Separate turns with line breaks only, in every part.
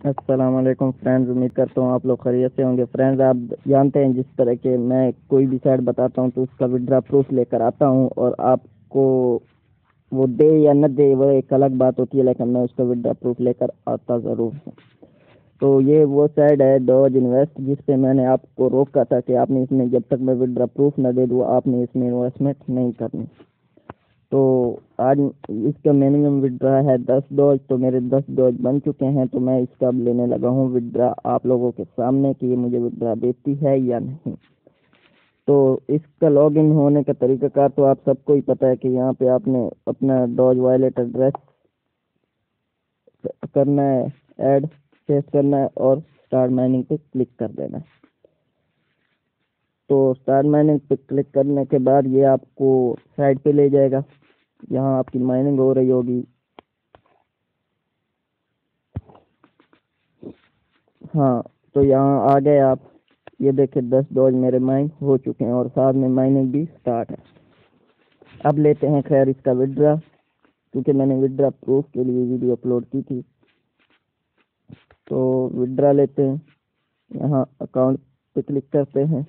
अस्सलाम वालेकुम फ्रेंड्स, उम्मीद करता हूँ आप लोग खैरियत से होंगे। फ्रेंड्स, आप जानते हैं जिस तरह के मैं कोई भी साइट बताता हूँ तो उसका विड्रा प्रूफ लेकर आता हूँ, और आपको वो दे या न दे वो एक अलग बात होती है, लेकिन मैं उसका विड्रा प्रूफ लेकर आता ज़रूर हूँ। तो ये वो साइट है डॉज इन्वेस्ट, जिस पे मैंने आपको रोका था कि आपने इसमें जब तक मैं विड्रा प्रूफ न दे दूँ आपने इसमें इन्वेस्टमेंट नहीं करनी। तो आज इसका मिनिमम विड्रा है 10 डॉज। तो मेरे 10 डॉज बन चुके हैं, तो मैं इसका अब लेने लगा हूँ विड्रा आप लोगों के सामने कि ये मुझे विड्रा देती है या नहीं। तो इसका लॉगिन होने का तरीक़ाकार तो आप सबको ही पता है कि यहाँ पे आपने अपना डॉज वॉलेट एड्रेस करना है, ऐड पेस्ट करना है और स्टार्ट माइनिंग पे क्लिक कर देना है। तो स्टार्ट माइनिंग पे क्लिक करने के बाद ये आपको साइट पे ले जाएगा। यहाँ आपकी माइनिंग हो रही होगी। हाँ, तो यहाँ आ गए आप। ये देखिए 10 डॉज मेरे माइन हो चुके हैं और साथ में माइनिंग भी स्टार्ट है। अब लेते हैं खैर इसका विड्रा, क्योंकि मैंने विड्रा प्रूफ के लिए वीडियो अपलोड की थी। तो विड्रा लेते हैं, यहाँ अकाउंट पे क्लिक करते हैं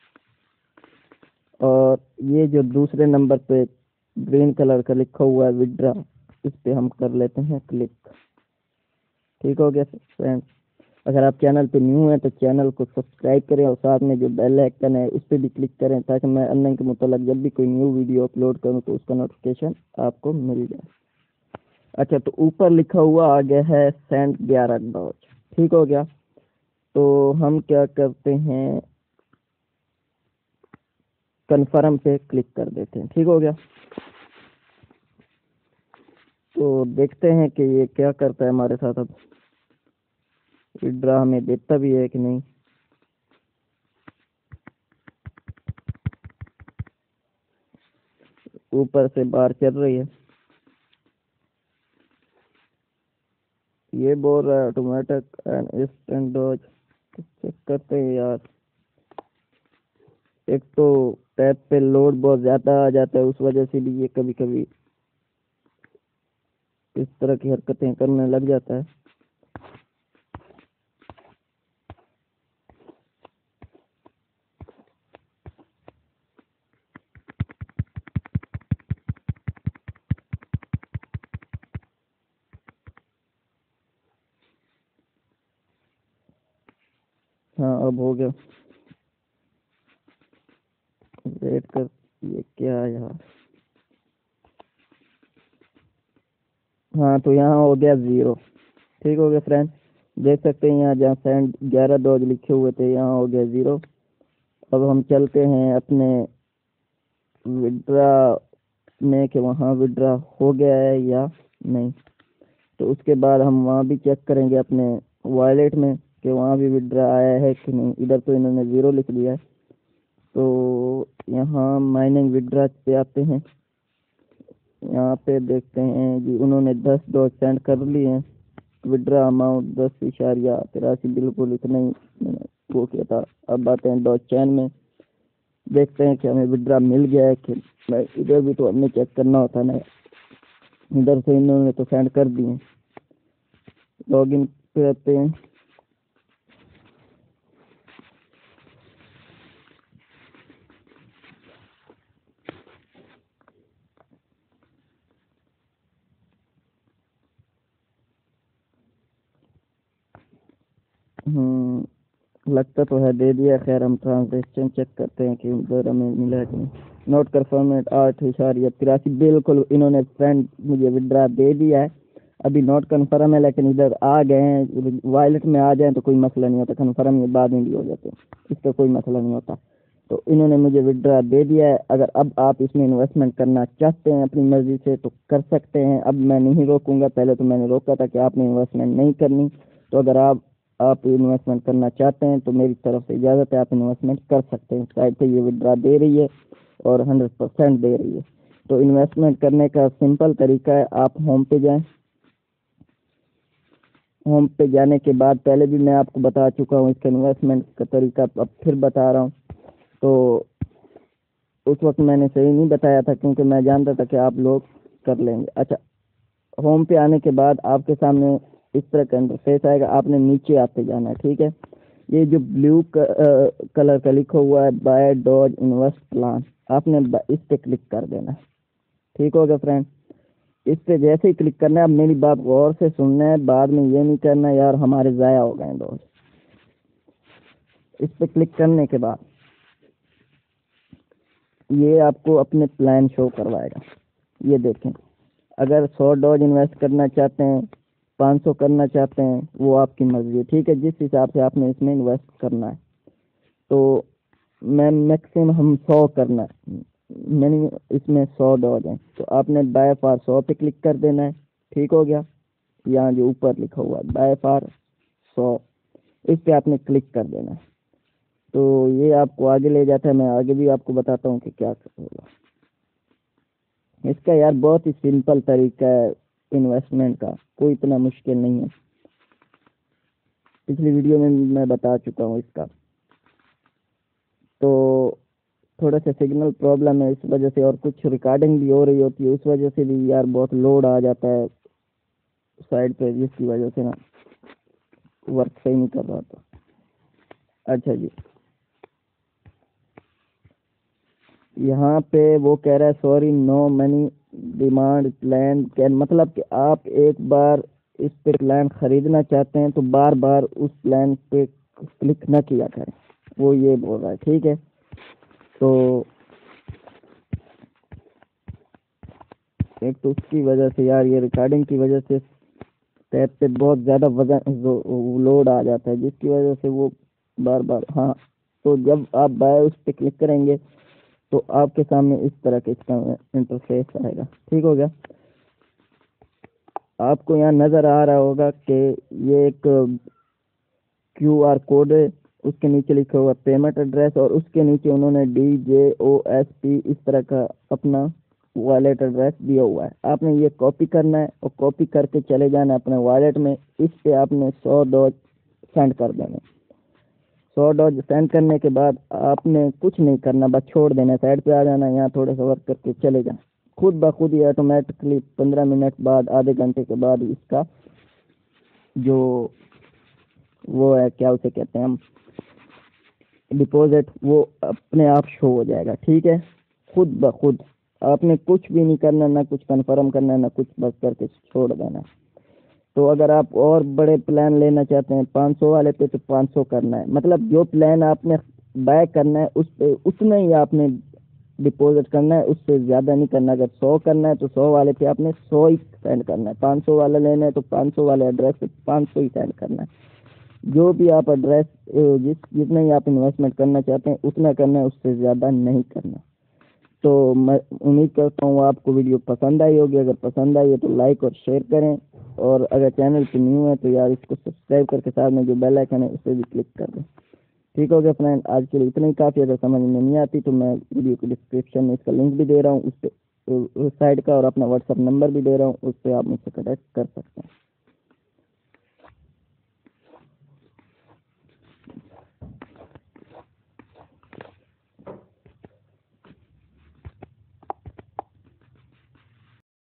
और ये जो दूसरे नंबर पे ग्रीन कलर का लिखा हुआ है विड्रा, इस पे हम कर लेते हैं क्लिक। ठीक हो गया फ्रेंड्स। अगर आप चैनल पे न्यू हैं तो चैनल को सब्सक्राइब करें और साथ में जो बेल आइकन है उस पर भी क्लिक करें, ताकि मैं अर्निंग के मुताल्लिक जब भी कोई न्यू वीडियो अपलोड करूं तो उसका नोटिफिकेशन आपको मिल जाए। अच्छा, तो ऊपर लिखा हुआ आ गया है सेंड 11 डॉज। ठीक हो गया। तो हम क्या करते हैं, कन्फर्म पे क्लिक कर देते हैं। ठीक हो गया। तो देखते हैं कि ये क्या करता है हमारे साथ। अब विड्रा हमें देता भी है कि नहीं। ऊपर से बार चल रही है, ये बोल रहा है automatic and instant dodge. Check करते हैं यार। एक तो टैब पे लोड बहुत ज़्यादा आ जाता है, उस वजह से भी ये कभी कभी इस तरह की हरकतें करने लग जाता है। हाँ, अब हो गया। वेट कर, ये क्या है यार। हाँ, तो यहाँ हो गया 0। ठीक हो गया फ्रेंड, देख सकते हैं यहाँ जहाँ सेंड 11 डॉज लिखे हुए थे यहाँ हो गया 0। अब हम चलते हैं अपने विड्रा में कि वहाँ विड्रा हो गया है या नहीं। तो उसके बाद हम वहाँ भी चेक करेंगे अपने वॉलेट में कि वहाँ भी विड्रा आया है कि नहीं। इधर तो इन्होंने 0 लिख दिया है। तो यहाँ माइनिंग विड्रा पे आते हैं। यहाँ पे देखते हैं जी उन्होंने 10 डॉज सेंड कर लिए हैं। विड्रा अमाउंट 10.83, बिल्कुल इतना ही मैंने वो किया था। अब आते हैं डॉज चैन में, देखते हैं कि हमें विड्रा मिल गया है कि नहीं। इधर भी तो हमें चेक करना होता है ना, इधर से इन्होंने तो सेंड कर दिए। लॉगिन पे आते हैं। लगता तो है दे दिया। खैर हम ट्रांजेक्शन चेक करते हैं कि उधर हमें मिला है कि नहीं। नोट कन्फर्मेंट 8.83, बिल्कुल इन्होंने फ्रेंड मुझे विड्रा दे दिया है। अभी नोट कन्फर्म है, लेकिन इधर आ गए हैं। वॉलेट में आ जाए तो कोई मसला नहीं होता, कन्फर्म ये बाद में भी हो जाते हैं, इसका कोई मसला नहीं होता। तो इन्होंने मुझे विड्रा दे दिया है। अगर अब आप इसमें इन्वेस्टमेंट करना चाहते हैं अपनी मर्जी से तो कर सकते हैं। अब मैं नहीं रोकूंगा, पहले तो मैंने रोका था कि आपने इन्वेस्टमेंट नहीं करनी। तो अगर आप इन्वेस्टमेंट करना चाहते हैं तो मेरी तरफ से इजाज़त है, आप इन्वेस्टमेंट कर सकते हैं। साइट पे ये विड्रा दे रही है और 100% दे रही है। तो इन्वेस्टमेंट करने का सिंपल तरीका है, आप होम पे जाएं। होम पे जाने के बाद पहले भी मैं आपको बता चुका हूँ इसका इन्वेस्टमेंट का तरीका, अब फिर बता रहा हूँ। तो उस वक्त मैंने सही नहीं बताया था, क्योंकि मैं जानता था कि आप लोग कर लेंगे। अच्छा, होम पे आने के बाद आपके सामने इस तरह का इंटरफेस आएगा। आपने नीचे आते जाना है, ठीक है। ये जो ब्लू कलर का लिखा हुआ है बाय डॉज इन्वेस्ट प्लान, आपने इस पे क्लिक कर देना है। ठीक हो गया फ्रेंड। इस पे जैसे ही क्लिक करना है, अब मेरी बात गौर से सुनना है, बाद में ये नहीं करना यार हमारे ज़ाया हो गए डॉज। इस पे क्लिक करने के बाद ये आपको अपने प्लान शो करवाएगा। ये देखें, अगर 100 डॉज इन्वेस्ट करना चाहते हैं, 500 करना चाहते हैं, वो आपकी मर्जी है, ठीक है, जिस हिसाब से आपने इसमें इन्वेस्ट करना है। तो मैं मैक्सिमम हम 100 करना है, मैंने इसमें 100 डॉज हैं, तो आपने बाय फॉर 100 पे क्लिक कर देना है। ठीक हो गया। यहाँ जो ऊपर लिखा हुआ है बाय फॉर 100, इस पे आपने क्लिक कर देना है। तो ये आपको आगे ले जाता है। मैं आगे भी आपको बताता हूँ कि क्या होगा इसका। यार बहुत ही सिंपल तरीका है इन्वेस्टमेंट का, कोई इतना मुश्किल नहीं है। पिछली वीडियो में मैं बता चुका हूँ इसका। तो थोड़ा सा सिग्नल प्रॉब्लम है इस वजह से, और कुछ रिकॉर्डिंग भी हो रही होती है उस वजह से भी यार बहुत लोड आ जाता है साइड पे, जिसकी वजह से ना वर्क सही नहीं कर रहा था। अच्छा जी, यहाँ पे वो कह रहा है sorry no money demand plan can, मतलब कि आप एक बार इस पे प्लान खरीदना चाहते हैं तो बार बार उस प्लान पे क्लिक ना किया करें, वो ये बोल रहा है। ठीक है, तो एक तो उसकी वजह से यार, ये रिकॉर्डिंग की वजह से टैब पे बहुत ज़्यादा वजन लोड आ जाता है, जिसकी वजह से वो बार बार। हाँ, तो जब आप बाय उस पर क्लिक करेंगे तो आपके सामने इस तरह का इसका इंटरफेस आएगा। ठीक हो गया। आपको यहाँ नज़र आ रहा होगा कि ये एक QR कोड है, उसके नीचे लिखा हुआ पेमेंट एड्रेस, और उसके नीचे उन्होंने DJOSP इस तरह का अपना वॉलेट एड्रेस दिया हुआ है। आपने ये कॉपी करना है और कॉपी करके चले जाना है अपने वॉलेट में। इस पे आपने 100 डॉज सेंड कर देने। 100 डॉज सेंड करने के बाद आपने कुछ नहीं करना, बस छोड़ देना, साइड पे आ जाना, यहाँ थोड़ा सा वर्क करके चले जाना। खुद ब खुद ही ऑटोमेटिकली 15 मिनट बाद, आधे घंटे के बाद इसका जो वो है, क्या उसे कहते हैं हम, डिपॉजिट, वो अपने आप शो हो जाएगा। ठीक है, खुद ब खुद, आपने कुछ भी नहीं करना, ना कुछ कन्फर्म करना, ना कुछ, बस करके छोड़ देना। तो अगर आप और बड़े प्लान लेना चाहते हैं 500 वाले पे, तो 500 करना है, मतलब जो प्लान आपने बाय करना है उस पे उतना ही आपने डिपॉजिट करना है, उससे ज़्यादा नहीं करना। अगर 100 करना है तो 100 वाले पे आपने 100 ही सेंड करना है, 500 वाला लेना है तो 500 वाले एड्रेस पे 500 ही सेंड करना है। जो भी आप एड्रेस जितना ही आप इन्वेस्टमेंट करना चाहते हैं उतना करना है, उससे ज़्यादा नहीं करना। तो मैं उम्मीद करता हूँ आपको वीडियो पसंद आई होगी। अगर पसंद आई है तो लाइक और शेयर करें, और अगर चैनल पे न्यू है तो यार इसको सब्सक्राइब करके साथ में जो बेल आइकन है उस पर भी क्लिक कर दें। ठीक हो गया फ्रेंड, आज के लिए इतना ही काफ़ी। अगर समझ में नहीं आती तो मैं वीडियो के डिस्क्रिप्शन में इसका लिंक भी दे रहा हूँ, उस पर, उस साइड का, और अपना व्हाट्सअप नंबर भी दे रहा हूँ, उस पर आप मुझसे कनेक्ट कर सकते हैं।